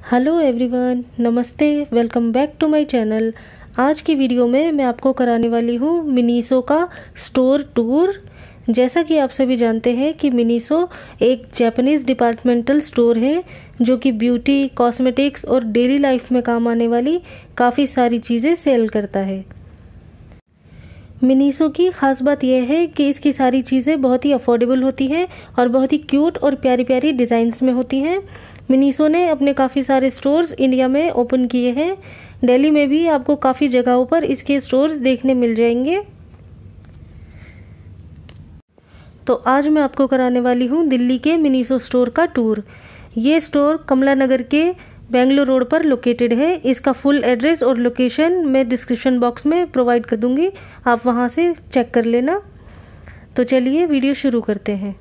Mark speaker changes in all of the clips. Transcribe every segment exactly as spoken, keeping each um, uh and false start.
Speaker 1: Hello everyone, नमस्ते। Welcome back to my channel. आज की वीडियो में मैं आपको कराने वाली हूँ मिनीसो का स्टोर टूर। जैसा कि आप सभी जानते हैं कि मिनीसो एक जापानीज़ डिपार्टमेंटल स्टोर है जो कि ब्यूटी, कॉस्मेटिक्स और डेली लाइफ में काम आने वाली काफ़ी सारी चीज़ें सेल करता है। मिनीसो की ख़ास बात यह है कि इसकी सारी चीज़ें बहुत ही अफोर्डेबल होती हैं और बहुत ही क्यूट और प्यारी प्यारी डिज़ाइंस में होती हैं। मिनीसो ने अपने काफ़ी सारे स्टोर्स इंडिया में ओपन किए हैं। दिल्ली में भी आपको काफ़ी जगहों पर इसके स्टोर्स देखने मिल जाएंगे। तो आज मैं आपको कराने वाली हूँ दिल्ली के मिनीसो स्टोर का टूर। ये स्टोर कमला नगर के बेंगलोर रोड पर लोकेटेड है। इसका फुल एड्रेस और लोकेशन मैं डिस्क्रिप्शन बॉक्स में प्रोवाइड कर दूंगी, आप वहां से चेक कर लेना। तो चलिए वीडियो शुरू करते हैं।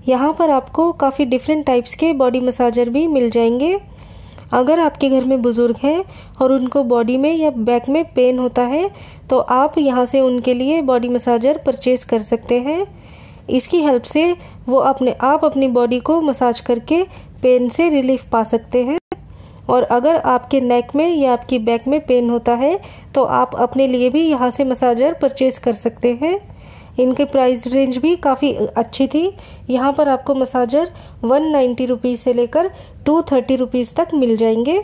Speaker 1: यहाँ पर आपको काफ़ी डिफरेंट टाइप्स के बॉडी मसाजर भी मिल जाएंगे। अगर आपके घर में बुज़ुर्ग हैं और उनको बॉडी में या बैक में पेन होता है तो आप यहाँ से उनके लिए बॉडी मसाजर परचेज़ कर सकते हैं। इसकी हेल्प से वो अपने आप अपनी बॉडी को मसाज करके पेन से रिलीफ पा सकते हैं। और अगर आपके नेक में या आपकी बैक में पेन होता है तो आप अपने लिए भी यहाँ से मसाजर परचेज़ कर सकते हैं। इनके प्राइस रेंज भी काफ़ी अच्छी थी। यहाँ पर आपको मसाजर वन नाइन्टी रुपीज़ से लेकर टू थर्टी रुपीज़ तक मिल जाएंगे।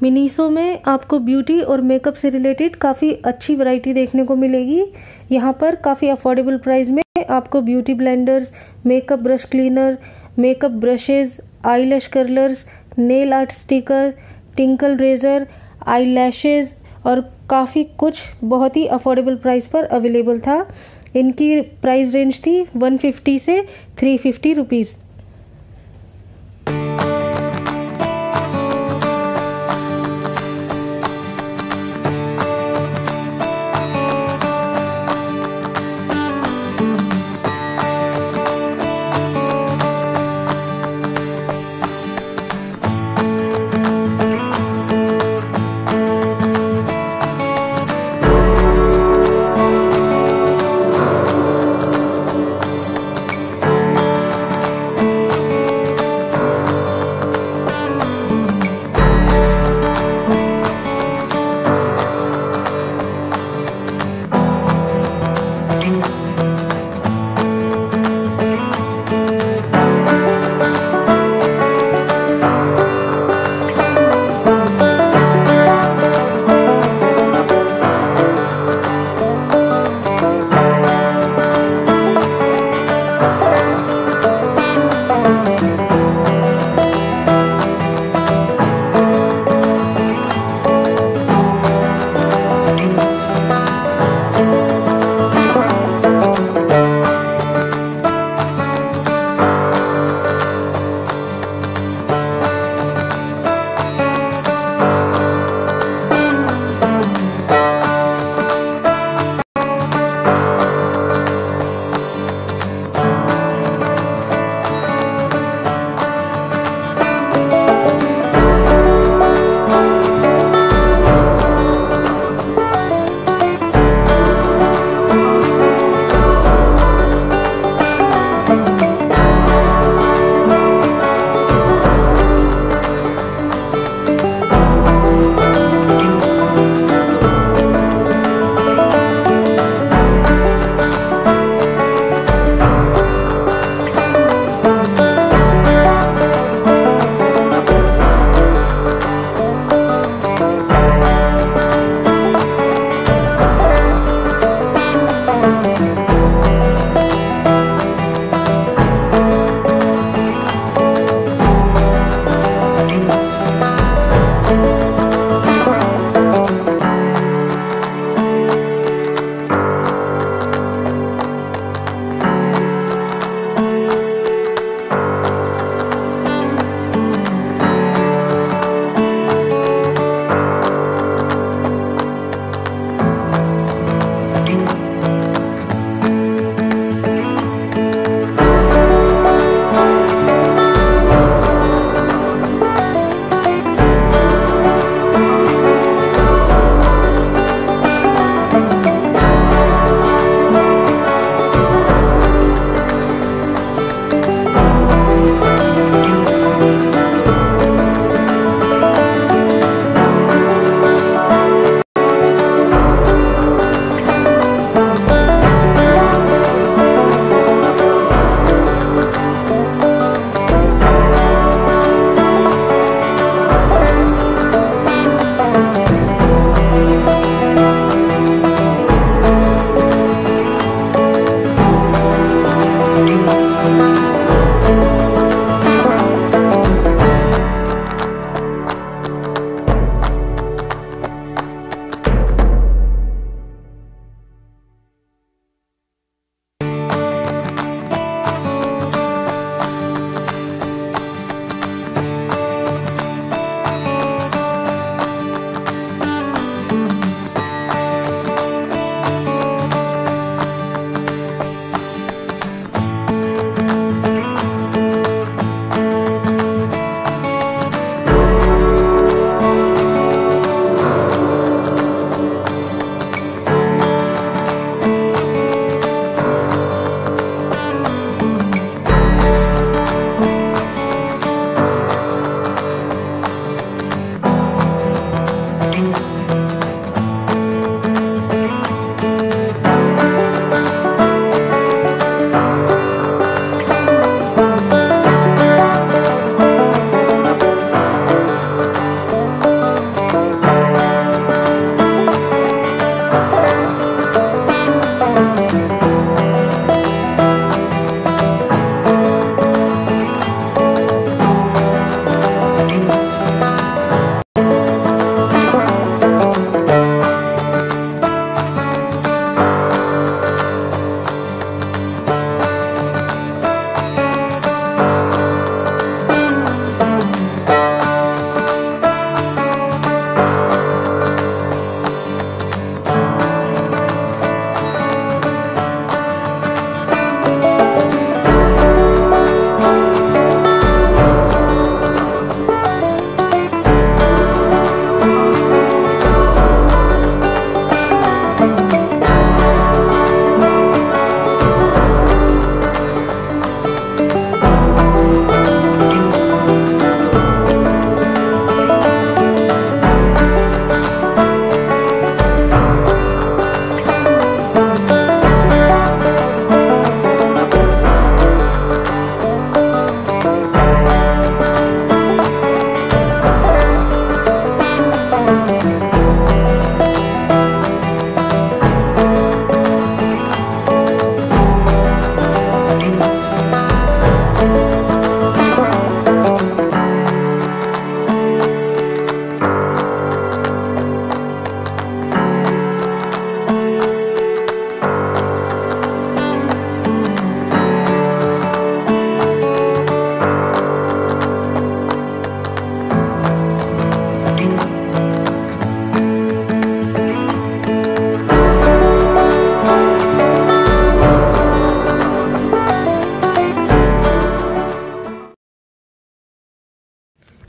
Speaker 1: मिनीसो में आपको ब्यूटी और मेकअप से रिलेटेड काफ़ी अच्छी वैरायटी देखने को मिलेगी। यहाँ पर काफ़ी अफोर्डेबल प्राइस में आपको beauty blenders, makeup brush cleaner, makeup brushes, eyelash curlers, nail art sticker, Tinkle razor, eye lashes और काफ़ी कुछ बहुत ही अफोर्डेबल प्राइस पर अवेलेबल था। इनकी प्राइस रेंज थी वन फिफ्टी से three fifty rupees.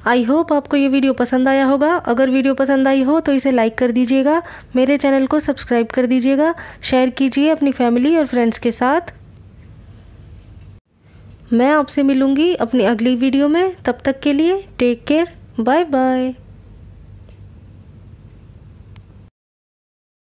Speaker 1: I hope आपको ये वीडियो पसंद आया होगा। अगर वीडियो पसंद आई हो तो इसे लाइक कर दीजिएगा, मेरे चैनल को सब्सक्राइब कर दीजिएगा, शेयर कीजिए अपनी फैमिली और फ्रेंड्स के साथ। मैं आपसे मिलूंगी अपनी अगली वीडियो में, तब तक के लिए टेक केयर, बाय बाय।